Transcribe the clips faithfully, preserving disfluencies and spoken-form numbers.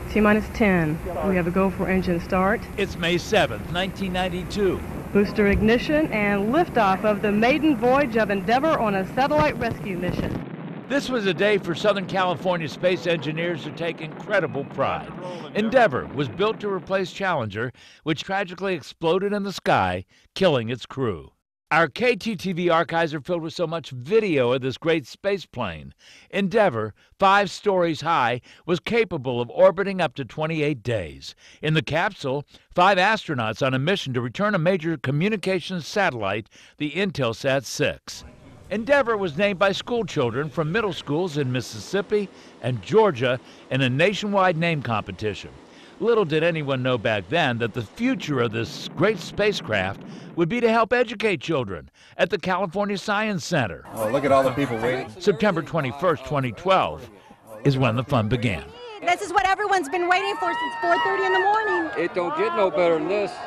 T-minus ten. We have a go for engine start. It's May seventh, nineteen ninety-two. Booster ignition and liftoff of the maiden voyage of Endeavour on a satellite rescue mission. This was a day for Southern California space engineers to take incredible pride. Endeavour was built to replace Challenger, which tragically exploded in the sky, killing its crew. Our K T T V archives are filled with so much video of this great space plane. Endeavour, five stories high, was capable of orbiting up to twenty-eight days. In the capsule, five astronauts on a mission to return a major communications satellite, the Intelsat six. Endeavour was named by school children from middle schools in Mississippi and Georgia in a nationwide name competition. Little did anyone know back then that the future of this great spacecraft would be to help educate children at the California Science Center. Oh, look at all the people waiting. September twenty-first, twenty twelve is when the fun began. This is what everyone's been waiting for since four thirty in the morning. It don't get no better than this.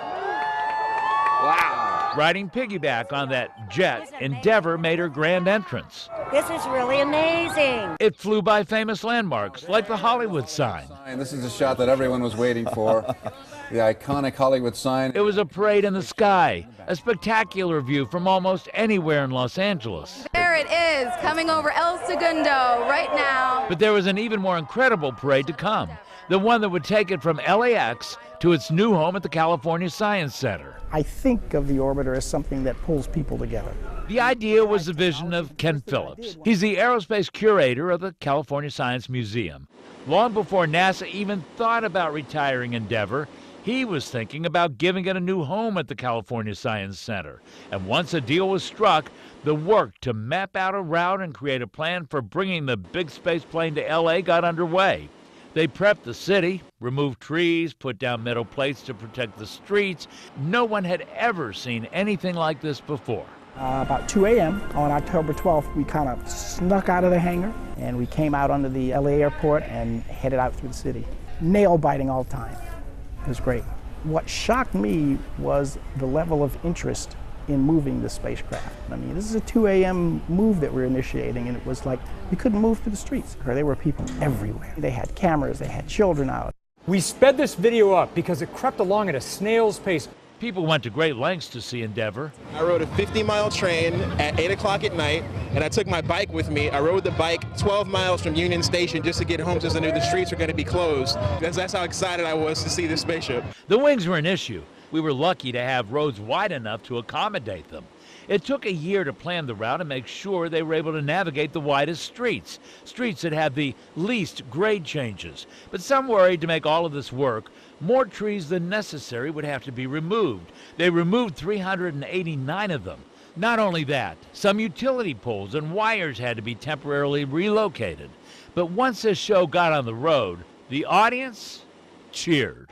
Wow. Riding piggyback on that jet, Endeavour made her grand entrance. This is really amazing. It flew by famous landmarks like the Hollywood sign. This is the shot that everyone was waiting for. The iconic Hollywood sign. It was a parade in the sky, a spectacular view from almost anywhere in Los Angeles. There it is, coming over El Segundo right now. But there was an even more incredible parade to come, the one that would take it from L A X to its new home at the California Science Center. I think of the orbiter as something that pulls people together. The idea was the vision of Ken Phillips. He's the aerospace curator of the California Science Museum. Long before NASA even thought about retiring Endeavour, he was thinking about giving it a new home at the California Science Center. And once a deal was struck, the work to map out a route and create a plan for bringing the big space plane to L A got underway. They prepped the city, removed trees, put down metal plates to protect the streets. No one had ever seen anything like this before. Uh, about two A M on October twelfth, we kind of snuck out of the hangar and we came out onto the L A airport and headed out through the city. Nail biting all the time. It was great. What shocked me was the level of interest in moving the spacecraft. I mean, this is a two A M move that we're initiating, and it was like we couldn't move through the streets. There were people everywhere. They had cameras, they had children out. We sped this video up because it crept along at a snail's pace. People went to great lengths to see Endeavour. I rode a fifty mile train at eight o'clock at night, and I took my bike with me. I rode the bike twelve miles from Union Station just to get home, since I knew the streets were going to be closed. That's, that's how excited I was to see this spaceship. The wings were an issue. We were lucky to have roads wide enough to accommodate them. It took a year to plan the route and make sure they were able to navigate the widest streets, streets that had the least grade changes. But some worried to make all of this work, more trees than necessary would have to be removed. They removed three hundred eighty-nine of them. Not only that, some utility poles and wires had to be temporarily relocated. But once this show got on the road, the audience cheered.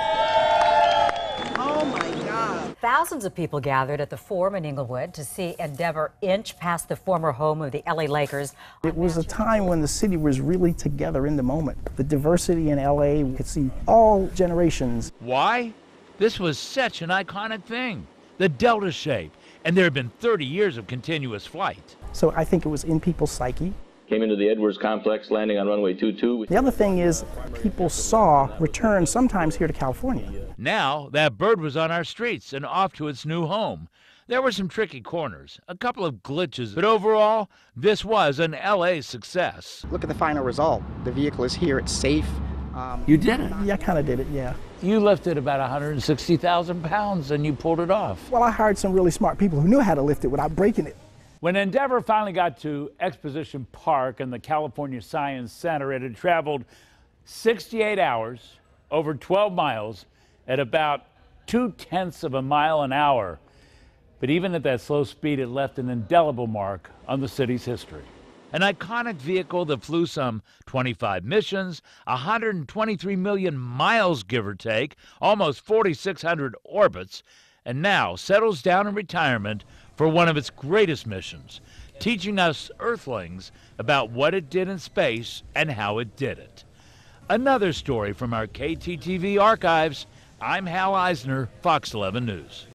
Oh my God. Thousands of people gathered at the Forum in Inglewood to see Endeavour inch past the former home of the L A Lakers. It was a time when the city was really together in the moment. The diversity in L A, we could see all generations. Why? This was such an iconic thing, the delta shape, and there had been thirty years of continuous flight. So I think it was in people's psyche. Came into the Edwards complex, landing on runway two two. The other thing is people saw return sometimes here to California. Now that bird was on our streets and off to its new home. There were some tricky corners, a couple of glitches, but overall, this was an L A success. Look at the final result. The vehicle is here, it's safe. Um, you did it? Yeah, I kind of did it, yeah. You lifted about one hundred sixty thousand pounds and you pulled it off. Well, I hired some really smart people who knew how to lift it without breaking it. When Endeavour finally got to Exposition Park and the California Science Center, it had traveled sixty-eight hours, over twelve miles, at about two-tenths of a mile an hour. But even at that slow speed, it left an indelible mark on the city's history. An iconic vehicle that flew some twenty-five missions, one hundred twenty-three million miles, give or take, almost forty-six hundred orbits, and now settles down in retirement for one of its greatest missions, teaching us Earthlings about what it did in space and how it did it. Another story from our K T T V archives. I'm Hal Eisner, Fox eleven News.